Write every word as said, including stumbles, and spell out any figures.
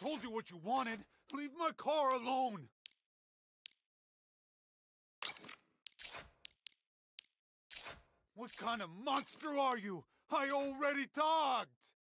told you what you wanted. Leave my car alone. What kind of monster are you? I already talked!